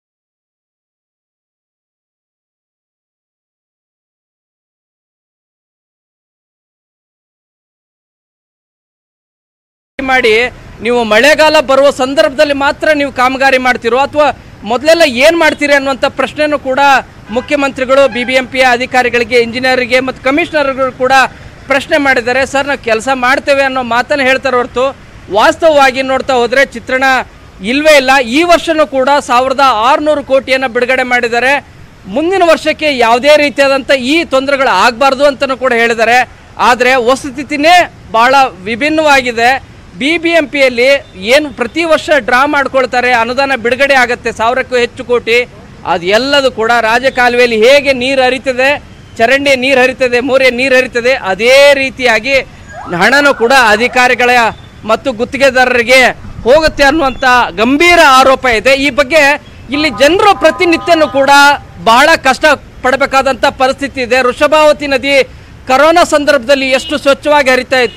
ಮಾಡಿ ನೀವು ಮಳೆಗಾಲ ಬರುವ ಸಂದರ್ಭದಲ್ಲಿ ಮಾತ್ರ ನೀವು ಕಾಮಗಾರಿ ಮಾಡ್ತಿರೋ ಅಥವಾ ಮೊದಲೆಲ್ಲ ಏನು ಮಾಡ್ತೀರಿ ಅನ್ನುವಂಥ ಪ್ರಶ್ನೆನೂ ಕೂಡ ಮುಖ್ಯಮಂತ್ರಿಗಳು ಬಿಬಿಎಂಪಿಯ ಅಧಿಕಾರಿಗಳಿಗೆ, ಇಂಜಿನಿಯರಿಗೆ ಮತ್ತು ಕಮಿಷನರ್ಗಳು ಕೂಡ ಪ್ರಶ್ನೆ ಮಾಡಿದ್ದಾರೆ. ಸರ್, ನಾವು ಕೆಲಸ ಮಾಡ್ತೇವೆ ಅನ್ನೋ ಮಾತನ್ನು ಹೇಳ್ತಾರೆ ಹೊರತು ವಾಸ್ತವವಾಗಿ ನೋಡ್ತಾ ಹೋದರೆ ಚಿತ್ರಣ ಇಲ್ಲವೇ ಇಲ್ಲ. ಈ ವರ್ಷನೂ ಕೂಡ 1600 ಕೋಟಿಯನ್ನು ಬಿಡುಗಡೆ ಮಾಡಿದ್ದಾರೆ. ಮುಂದಿನ ವರ್ಷಕ್ಕೆ ಯಾವುದೇ ರೀತಿಯಾದಂಥ ಈ ತೊಂದರೆಗಳು ಆಗಬಾರ್ದು ಅಂತಲೂ ಕೂಡ ಹೇಳಿದ್ದಾರೆ. ಆದರೆ ವಸ್ತುಸ್ಥಿತಿನೇ ಭಾಳ ವಿಭಿನ್ನವಾಗಿದೆ. ಬಿಬಿಎಂಪಿಯಲ್ಲಿ ಏನು ಪ್ರತಿ ವರ್ಷ ಡ್ರಾ ಮಾಡ್ಕೊಳ್ತಾರೆ, ಅನುದಾನ ಬಿಡುಗಡೆ ಆಗುತ್ತೆ 1000ಕ್ಕೂ ಹೆಚ್ಚು ಕೋಟಿ, ಅದು ಎಲ್ಲದೂ ಕೂಡ ರಾಜಕಾಲುವೆಯಲ್ಲಿ ಹೇಗೆ ನೀರು ಹರಿತದೆ, ಚರಂಡಿ ನೀರು ಹರಿತದೆ, ಮೋರೆ ನೀರು ಹರಿತದೆ, ಅದೇ ರೀತಿಯಾಗಿ ಹಣನೂ ಕೂಡ ಅಧಿಕಾರಿಗಳ ಮತ್ತು ಗುತ್ತಿಗೆದಾರರಿಗೆ ಹೋಗುತ್ತೆ ಅನ್ನುವಂಥ ಗಂಭೀರ ಆರೋಪ ಇದೆ. ಈ ಬಗ್ಗೆ ಇಲ್ಲಿ ಜನರು ಪ್ರತಿನಿತ್ಯನೂ ಕೂಡ ಬಹಳ ಕಷ್ಟ ಪಡಬೇಕಾದಂಥ ಪರಿಸ್ಥಿತಿ ಇದೆ. ವೃಷಭಾವತಿ ನದಿ ಕರೋನಾ ಸಂದರ್ಭದಲ್ಲಿ ಎಷ್ಟು ಸ್ವಚ್ಛವಾಗಿ ಹರಿತಾ ಇತ್ತು,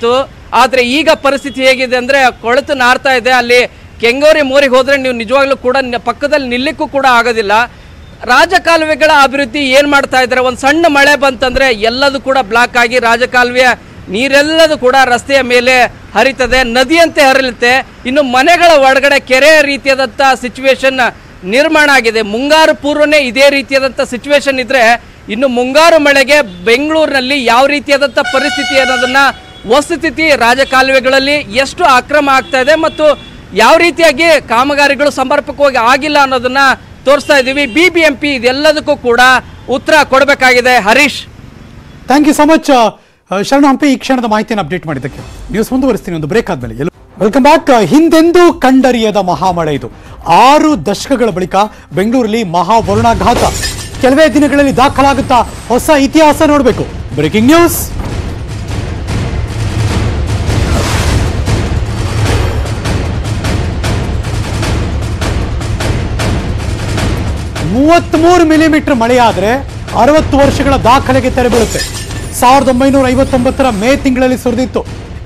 ಆದರೆ ಈಗ ಪರಿಸ್ಥಿತಿ ಹೇಗಿದೆ ಅಂದರೆ ಕೊಳೆತು ನಾರ್ತಾ ಇದೆ. ಅಲ್ಲಿ ಕೆಂಗೇರಿ ಮೋರಿಗೆ ಹೋದರೆ ನೀವು ನಿಜವಾಗ್ಲೂ ಕೂಡ ಪಕ್ಕದಲ್ಲಿ ನಿಲ್ಲಕ್ಕೂ ಕೂಡ ಆಗೋದಿಲ್ಲ. ರಾಜಕಾಲುವೆಗಳ ಅಭಿವೃದ್ಧಿ ಏನು ಮಾಡ್ತಾ ಇದ್ದಾರೆ, ಒಂದು ಸಣ್ಣ ಮಳೆ ಬಂತಂದರೆ ಎಲ್ಲದೂ ಕೂಡ ಬ್ಲಾಕ್ ಆಗಿ ರಾಜಕಾಲುವೆಯ ನೀರೆಲ್ಲದೂ ಕೂಡ ರಸ್ತೆಯ ಮೇಲೆ ಹರಿತದೆ, ನದಿಯಂತೆ ಹರಿಯುತ್ತೆ. ಇನ್ನು ಮನೆಗಳ ಒಳಗಡೆ ಕೆರೆ ರೀತಿಯಾದಂಥ ಸಿಚುವೇಶನ್ ನಿರ್ಮಾಣ ಆಗಿದೆ. ಮುಂಗಾರು ಪೂರ್ವನೇ ಇದೇ ರೀತಿಯಾದಂಥ ಸಿಚುವೇಶನ್ ಇದ್ದರೆ ಇನ್ನು ಮುಂಗಾರು ಮಳೆಗೆ ಬೆಂಗಳೂರಿನಲ್ಲಿ ಯಾವ ರೀತಿಯಾದಂಥ ಪರಿಸ್ಥಿತಿ ಅನ್ನೋದನ್ನು ವಸ್ತುಸ್ಥಿತಿ ರಾಜಕಾಲುವೆಗಳಲ್ಲಿ ಎಷ್ಟು ಅಕ್ರಮ ಆಗ್ತಾ ಇದೆ ಮತ್ತು ಯಾವ ರೀತಿಯಾಗಿ ಕಾಮಗಾರಿಗಳು ಸಮರ್ಪಕವಾಗಿ ಆಗಿಲ್ಲ ಅನ್ನೋದನ್ನ ತೋರಿಸ್ತಾ ಇದ್ದೀವಿ. BBMP ಇದೆಲ್ಲದಕ್ಕೂ ಕೂಡ ಉತ್ತರ ಕೊಡಬೇಕಾಗಿದೆ. Harish, thank you so much Sharanu Hampi. ಈ ಕ್ಷಣದ ಮಾಹಿತಿಯನ್ನು ಅಪ್ಡೇಟ್ ಮಾಡಿದ್ದಕ್ಕೆ ನ್ಯೂಸ್ ಮುಂದುವರಿಸ್ತೀನಿ ಒಂದು ಬ್ರೇಕ್ ಆದ್ಮೇಲೆ. Welcome back. ಹಿಂದೆಂದೂ ಕಂಡರಿಯದ ಮಹಾಮಳೆ ಇದು. 6 ದಶಕಗಳ ಬಳಿಕ ಬೆಂಗಳೂರಲ್ಲಿ ಮಹಾ ವರುಣಾಘಾತ. ಕೆಲವೇ ದಿನಗಳಲ್ಲಿ ದಾಖಲಾಗುತ್ತಾ ಹೊಸ ಇತಿಹಾಸ ನೋಡಬೇಕು. Breaking news. $33 ಮಿಲಿಮೀಟರ್ ಮಳೆಯಾದರೆ 60 ವರ್ಷಗಳ ದಾಖಲೆಗೆ ತೆರೆ ಬೀಳುತ್ತೆ. 1959 ಮೇ ತಿಂಗಳಲ್ಲಿ ಸುರಿದಿತ್ತು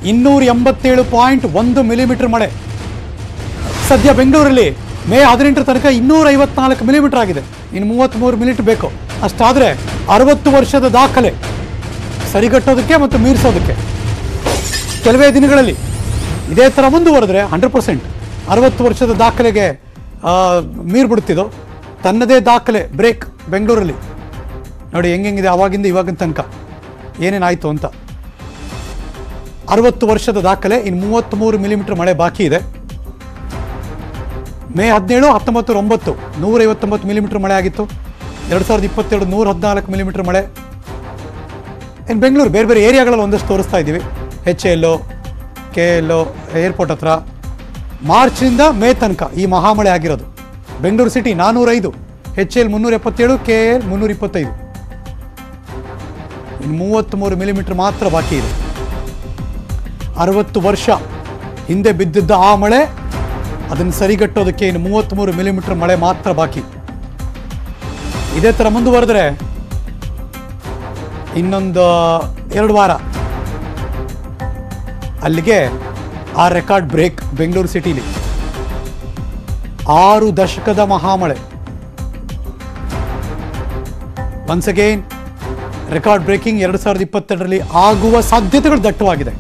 287.1 ಮಿಲಿಮೀಟರ್ ಮಳೆ. ಸದ್ಯ ಬೆಂಗಳೂರಲ್ಲಿ ಮೇ 18 ತನಕ 254 ಮಿಲಿಮೀಟರ್ ಆಗಿದೆ. ಇನ್ನು 33 ಮಿನಿಟ್ ಬೇಕು. ಅಷ್ಟಾದರೆ 60 ವರ್ಷದ ದಾಖಲೆ ಸರಿಗಟ್ಟೋದಕ್ಕೆ ಮತ್ತು ಮೀರಿಸೋದಕ್ಕೆ ಕೆಲವೇ ದಿನಗಳಲ್ಲಿ ಇದೇ ಥರ ಮುಂದುವರೆದ್ರೆ 100% 60 ವರ್ಷದ ದಾಖಲೆಗೆ ಮೀರ್ಬಿಡ್ತಿದ್ದು. ತನ್ನದೇ ದಾಖಲೆ ಬ್ರೇಕ್ ಬೆಂಗಳೂರಲ್ಲಿ ನೋಡಿ ಹೆಂಗಿದೆ ಆವಾಗಿಂದ ಇವಾಗಿನ ತನಕ ಏನೇನಾಯಿತು ಅಂತ. 60 ವರ್ಷದ ದಾಖಲೆ, ಇನ್ನು 33 ಮಿಲಿಮೀಟರ್ ಮಳೆ ಬಾಕಿ ಇದೆ. ಮೇ 17, 19, 9 159 ಮಿಲಿಮೀಟರ್ ಮಳೆ ಆಗಿತ್ತು. 2022 114 ಮಿಲಿಮೀಟರ್ ಮಳೆ. ಇನ್ನು ಬೆಂಗಳೂರು ಬೇರೆ ಬೇರೆ ಏರಿಯಾಗಳಲ್ಲಿ ಒಂದಷ್ಟು ತೋರಿಸ್ತಾ ಇದ್ದೀವಿ. HL, KL ಏರ್ಪೋರ್ಟ್ ಹತ್ರ ಮಾರ್ಚ್ನಿಂದ ಮೇ ತನಕ ಈ ಮಹಾಮಳೆ ಆಗಿರೋದು. Bengaluru city 405, HL 377, KL 325. ಇನ್ನು 33 ಮಿಲಿಮೀಟರ್ ಮಾತ್ರ ಬಾಕಿ ಇದೆ. 60 ವರ್ಷ ಹಿಂದೆ ಬಿದ್ದಿದ್ದ ಆ ಮಳೆ ಅದನ್ನು ಸರಿಗಟ್ಟೋದಕ್ಕೆ ಇನ್ನು 33 ಮಿಲಿಮೀಟರ್ ಮಳೆ ಮಾತ್ರ ಬಾಕಿ. ಇದೇ ಥರ ಮುಂದುವರೆದ್ರೆ ಇನ್ನೊಂದು 2 ವಾರ ಅಲ್ಲಿಗೆ ಆ ರೆಕಾರ್ಡ್ ಬ್ರೇಕ್. ಬೆಂಗಳೂರು ಸಿಟಿಲಿ 6 ದಶಕದ ಮಹಾಮಳೆ. ಒನ್ಸ್ ಅಗೈನ್ ರೆಕಾರ್ಡ್ ಬ್ರೇಕಿಂಗ್ 2022ರಲ್ಲಿ ಆಗುವ ಸಾಧ್ಯತೆಗಳು ದಟ್ಟವಾಗಿದೆ.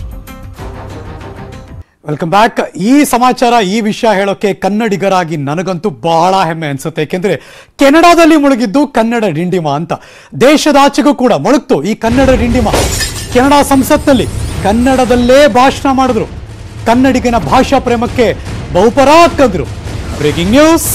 Welcome back. ಈ ಸಮಾಚಾರ, ಈ ವಿಷಯ ಹೇಳೋಕೆ ಕನ್ನಡಿಗರಾಗಿ ನನಗಂತೂ ಬಹಳ ಹೆಮ್ಮೆ ಅನ್ಸುತ್ತೆ. ಏಕೆಂದ್ರೆ ಕೆನಡಾದಲ್ಲಿ ಮುಳುಗಿದ್ದು ಕನ್ನಡ ಡಿಂಡಿಮ ಅಂತ. ದೇಶದಾಚೆಗೂ ಕೂಡ ಮುಳುಗ್ತು ಈ ಕನ್ನಡ ಡಿಂಡಿಮ. ಕೆನಡಾ ಸಂಸತ್ನಲ್ಲಿ ಕನ್ನಡದಲ್ಲೇ ಭಾಷಣ ಮಾಡಿದ್ರು. ಕನ್ನಡಿಗನ ಭಾಷಾ ಪ್ರೇಮಕ್ಕೆ ಬಹುಪರಾಕ್ ಅಂದ್ರು. Breaking news.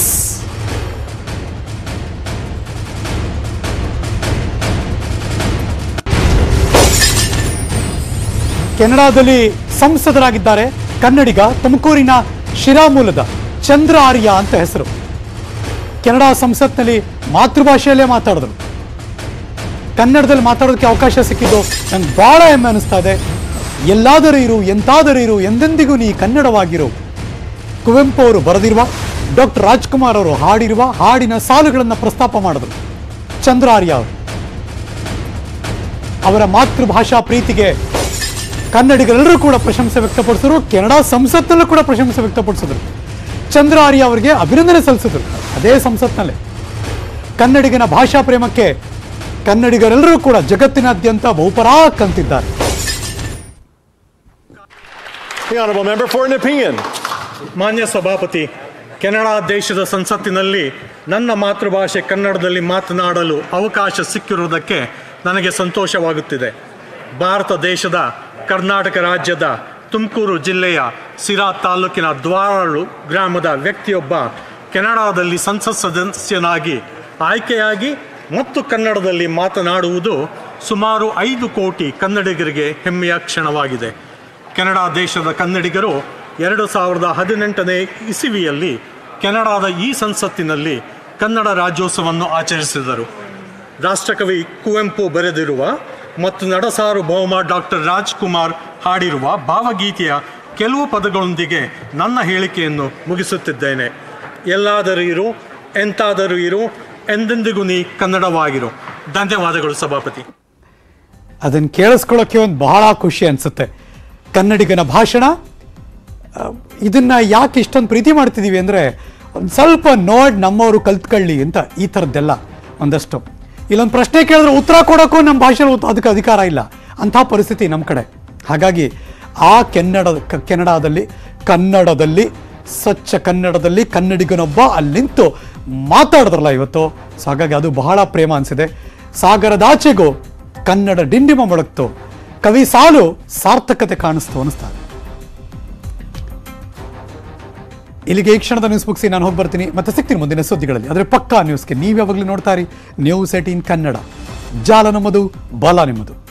ಕೆನಡಾದಲ್ಲಿ ಸಂಸದರಾಗಿದ್ದಾರೆ ಕನ್ನಡಿಗ, ತುಮಕೂರಿನ ಶಿರಾ ಮೂಲದ ಚಂದ್ರ ಆರ್ಯ ಅಂತ ಹೆಸರು. ಕೆನಡಾ ಸಂಸತ್ನಲ್ಲಿ ಮಾತೃಭಾಷೆಯಲ್ಲೇ ಮಾತಾಡಿದ್ರು. ಕನ್ನಡದಲ್ಲಿ ಮಾತಾಡೋದಕ್ಕೆ ಅವಕಾಶ ಸಿಕ್ಕಿದ್ದು ನಂಗೆ ಬಹಳ ಹೆಮ್ಮೆ ಅನಿಸ್ತಾ ಇದೆ. ಎಲ್ಲಾದರೂ ಇರು, ಎಂತಾದರೂ ಇರು, ಎಂದೆಂದಿಗೂ ನೀ ಕನ್ನಡವಾಗಿರು. ಕುವೆಂಪು ಅವರು ಬರೆದಿರುವ, ಡಾಕ್ಟರ್ ರಾಜ್ಕುಮಾರ್ ಅವರು ಹಾಡಿರುವ ಹಾಡಿನ ಸಾಲುಗಳನ್ನು ಪ್ರಸ್ತಾಪ ಮಾಡಿದ್ರು ಚಂದ್ರ ಆರ್ಯ ಅವರು. ಅವರ ಮಾತೃಭಾಷಾ ಪ್ರೀತಿಗೆ ಕನ್ನಡಿಗರೆಲ್ಲರೂ ಕೂಡ ಪ್ರಶಂಸೆ ವ್ಯಕ್ತಪಡಿಸಿದ್ರು. ಕೆನಡಾ ಸಂಸತ್ನಲ್ಲೂ ಕೂಡ ಪ್ರಶಂಸೆ ವ್ಯಕ್ತಪಡಿಸಿದ್ರು. ಚಂದ್ರ ಆರ್ಯ ಅವರಿಗೆ ಅಭಿನಂದನೆ ಸಲ್ಲಿಸಿದ್ರು ಅದೇ ಸಂಸತ್ನಲ್ಲೇ. ಕನ್ನಡಿಗನ ಭಾಷಾ ಪ್ರೇಮಕ್ಕೆ ಕನ್ನಡಿಗರೆಲ್ಲರೂ ಕೂಡ ಜಗತ್ತಿನಾದ್ಯಂತ ಬಹುಪರಾಕ್ ಅಂತಿದ್ದಾರೆ. ಮಾನ್ಯ ಸಭಾಪತಿ, ಕೆನಡಾ ದೇಶದ ಸಂಸತ್ತಿನಲ್ಲಿ ನನ್ನ ಮಾತೃಭಾಷೆ ಕನ್ನಡದಲ್ಲಿ ಮಾತನಾಡಲು ಅವಕಾಶ ಸಿಕ್ಕಿರುವುದಕ್ಕೆ ನನಗೆ ಸಂತೋಷವಾಗುತ್ತಿದೆ. ಭಾರತ ದೇಶದ ಕರ್ನಾಟಕ ರಾಜ್ಯದ ತುಮಕೂರು ಜಿಲ್ಲೆಯ ಸಿರಾ ತಾಲೂಕಿನ ದ್ವಾರಳು ಗ್ರಾಮದ ವ್ಯಕ್ತಿಯೊಬ್ಬ ಕೆನಡಾದಲ್ಲಿ ಸಂಸತ್ ಸದಸ್ಯನಾಗಿ ಆಯ್ಕೆಯಾಗಿ ಮತ್ತು ಕನ್ನಡದಲ್ಲಿ ಮಾತನಾಡುವುದು ಸುಮಾರು 5 ಕೋಟಿ ಕನ್ನಡಿಗರಿಗೆ ಹೆಮ್ಮೆಯ ಕ್ಷಣವಾಗಿದೆ. ಕೆನಡಾ ದೇಶದ ಕನ್ನಡಿಗರು 2018ನೇ ಇಸವಿಯಲ್ಲಿ ಕೆನಡಾದ ಈ ಸಂಸತ್ತಿನಲ್ಲಿ ಕನ್ನಡ ರಾಜ್ಯೋತ್ಸವವನ್ನು ಆಚರಿಸಿದರು. ರಾಷ್ಟ್ರಕವಿ ಕುವೆಂಪು ಬರೆದಿರುವ ಮತ್ತು ನಡಸಾರ್ವಭೌಮ ಡಾಕ್ಟರ್ ರಾಜ್ಕುಮಾರ್ ಹಾಡಿರುವ ಭಾವಗೀತೆಯ ಕೆಲವು ಪದಗಳೊಂದಿಗೆ ನನ್ನ ಹೇಳಿಕೆಯನ್ನು ಮುಗಿಸುತ್ತಿದ್ದೇನೆ. ಎಲ್ಲಾದರೂ ಇರು, ಎಂತಾದರೂ ಇರು, ಎಂದೆಂದಿಗೂ ನೀ ಕನ್ನಡವಾಗಿರು. ಧನ್ಯವಾದಗಳು ಸಭಾಪತಿ. ಅದನ್ನು ಕೇಳಿಸ್ಕೊಳ್ಳೋಕ್ಕೆ ಒಂದು ಬಹಳ ಖುಷಿ ಅನಿಸುತ್ತೆ. ಕನ್ನಡಿಗನ ಭಾಷಣ. ಇದನ್ನ ಯಾಕೆ ಇಷ್ಟೊಂದು ಪ್ರೀತಿ ಮಾಡ್ತಿದ್ದೀವಿ ಅಂದರೆ ಒಂದು ಸ್ವಲ್ಪ ನೋಡಿ ನಮ್ಮವರು ಕಲ್ತ್ಕೊಳ್ಳಿ ಅಂತ. ಈ ಥರದ್ದೆಲ್ಲ ಒಂದಷ್ಟು. ಇಲ್ಲೊಂದು ಪ್ರಶ್ನೆ ಕೇಳಿದ್ರೆ ಉತ್ತರ ಕೊಡೋಕ್ಕೂ ನಮ್ಮ ಭಾಷೆ ಅದಕ್ಕೆ ಅಧಿಕಾರ ಇಲ್ಲ, ಅಂಥ ಪರಿಸ್ಥಿತಿ ನಮ್ಮ ಕಡೆ. ಹಾಗಾಗಿ ಆ ಕನ್ನಡದಲ್ಲಿ ಸ್ವಚ್ಛ ಕನ್ನಡದಲ್ಲಿ ಕನ್ನಡಿಗನೊಬ್ಬ ಅಲ್ಲಿ ನಿಂತು ಮಾತಾಡಿದ್ರಲ್ಲ ಇವತ್ತು. ಸೊ ಹಾಗಾಗಿ ಅದು ಬಹಳ ಪ್ರೇಮ ಅನಿಸಿದೆ. ಸಾಗರದಾಚೆಗೂ ಕನ್ನಡ ಡಿಂಡಿಮ ಮೊಳಗ್ತು, ಕವಿ ಸಾಲು ಸಾರ್ಥಕತೆ ಕಾಣಿಸ್ತು ಅನಿಸ್ತಾರೆ. ಇಲ್ಲಿಗೆ ಈ ಕ್ಷಣದ ನ್ಯೂಸ್ ಮುಗಿಸಿ ನಾನು ಹೋಗಿ ಬರ್ತೀನಿ. ಮತ್ತೆ ಸಿಗ್ತೀನಿ ಮುಂದಿನ ಸುದ್ದಿಗಳಲ್ಲಿ. ಆದರೆ ಪಕ್ಕಾ ನ್ಯೂಸ್ಗೆ ನೀವು ಯಾವಾಗಲೂ ನೋಡ್ತಾ ಇರಿ News18 ಕನ್ನಡ. ಜಾಲ ನಮ್ಮದು, ಬಲ ನಿಮ್ಮದು.